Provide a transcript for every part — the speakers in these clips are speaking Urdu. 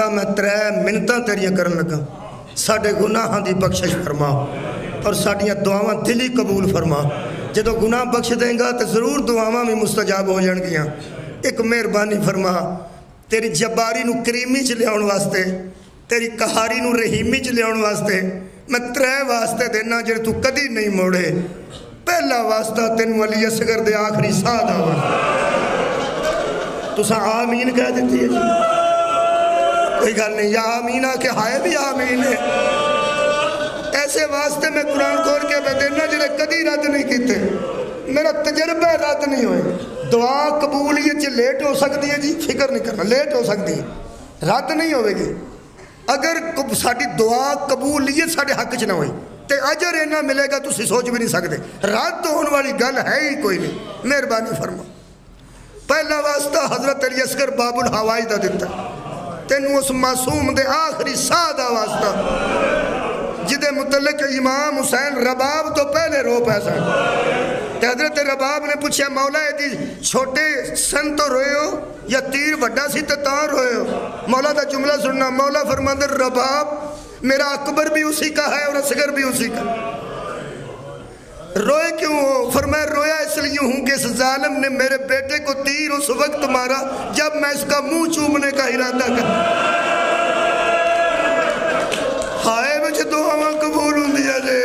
دتا میں 3 منتاں تیریاں کرن لگا ساڈے گناہاں دی بخشش فرما اور ساڈیاں دعاواں دلی قبول فرما جدو گناہ بخش دیں گا تو ضرور دعاواں بھی مستجاب ہو جان گیاں ایک مہربانی فرما تیری جباری نو کریمی چ لیاؤن واسطے تیری کہاری نو رحیمی چ لیاؤن واسطے میں 3 واسطے دینا جڑے تو کدی نہیں موڑے پہلا واسطہ تینوں علی اصغر دے آخری ساہ دا واسطہ تساں آمین کہہ دیتی ہے کوئی گل نہیں یا آمین آ کے ہائے بھی آمین ہے ایسے واسطے میں قرآن کھول کے میں دینا جڑے کدی رد نہیں کیتے میرا تجربہ رد نہیں ہوئے دعا قبولیت چ لیٹ ہو سکتی ہے جی فکر نہیں کرنا لیٹ ہو سکتی ہے رد نہیں ہوئے گی اگر ساڑی دعا قبولیت ساڑے حق چ نہ ہوئی تے اجر اینا ملے گا تسی سوچ بھی نہیں سکتے رد ہونے والی گل ہے ہی کوئی نہیں مہربانی فرما پہلا واسطہ حضرت علی اصغر باب الحوائی دا دیتا تینوں اس معصوم دے آخری ساہ دا واسطہ جدے متعلق امام حسین رباب تو پہلے رو پیسا تے حضرت رباب نے پوچھا مولا دی چھوٹے سن تو روئے ہو یا تیر وڈا سی تے تاں روئے ہو مولا دا جملہ سننا مولا فرماندر رباب میرا اکبر بھی اسی کا ہے اور اصغر بھی اسی کا روئے کیوں ہو فرمایا رویا اس لیے ہوں کہ اس ظالم نے میرے بیٹے کو تیر اس وقت مارا جب میں اس کا منہ چومنے کا ارادہ کرتا ہائے بچے دعا قبول ہوں دیا جے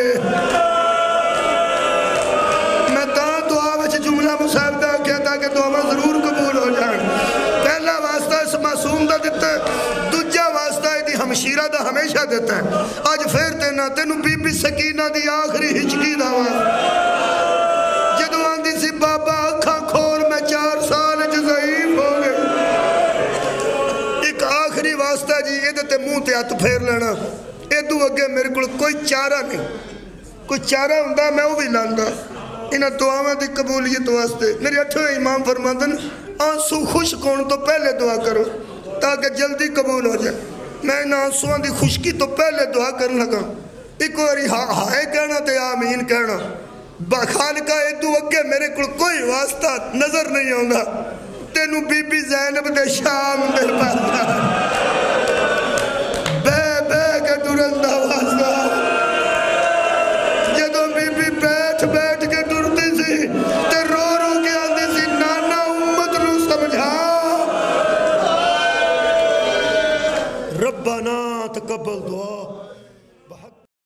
میں دعا بچے جملہ مصاحب دا کیا تھا کہ دعا ضرور قبول ہو جائیں پہلا واسطہ اس معصوم دا دیتا ہے دوجا واسطہ دی ہمشیرہ دا ہمیشہ دیتا ہے آج پھر تینا تینو بی بی سکینہ دی آخری ہچکی دا جدو آن دی سی بابا اکھاں کھول میں 4 سال ضعیف ہو گئے ایک آخری واسطہ جی یہ دیتے منہ تے ہاتھ پھیر لینا ادو اگے میرے کو کوئی چارہ نہیں کوئی چارہ ہوندہ میں وہ بھی لاندہ انہاں دعاواں دی قبولیت واسطے میرے 8ویں امام فرماندن آنسو خوش کون تو پہلے دعا کرو تاکہ جلدی قبول ہو جائے میں ان آنسوان دی خوشکی تو پہلے دعا کرنے لگا ایک واری ہائے کہنا تے آمین کہنا خالقہ ادو اگے میرے کو کوئی واسطہ نظر نہیں ہوندہ تینوں بی بی زینب دے شام دے پاس درندہ واسطہ